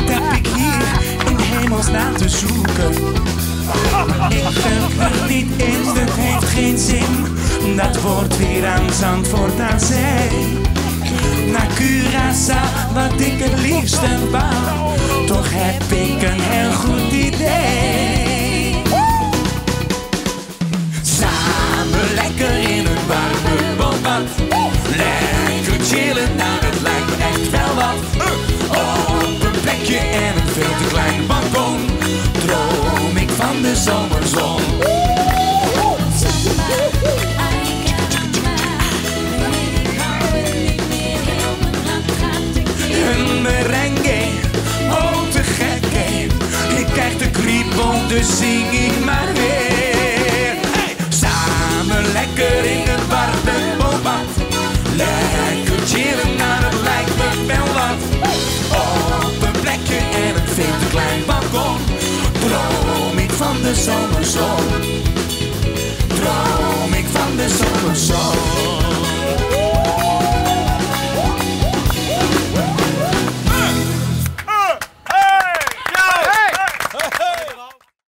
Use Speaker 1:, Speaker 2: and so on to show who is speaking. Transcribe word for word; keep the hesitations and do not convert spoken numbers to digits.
Speaker 1: heb ik hier in hemelsnaam te zoeken? Ik vind er niet in, het heeft geen zin. Dat wordt weer aan Zandvoort aan zee. Naar Curaçao, wat ik het liefste wou. Toch heb ik een heel goed idee. Samen lekker in een warme bootbad. Lekker chillen, nou dat lijkt me echt wel wat. Op een plekje en een veel te klein balkon. Droom ik van de zomerzon. Een merengue, oh te gek, ik krijg de kriebel, dus zing ik maar weer. Hey! Samen lekker in een warme bootbad. Lekker chillen, nou dat lijkt me wel wat. Op een plekje en een veel te klein balkon. Droom ik van de zomerzon. Droom ik van de zomerzon.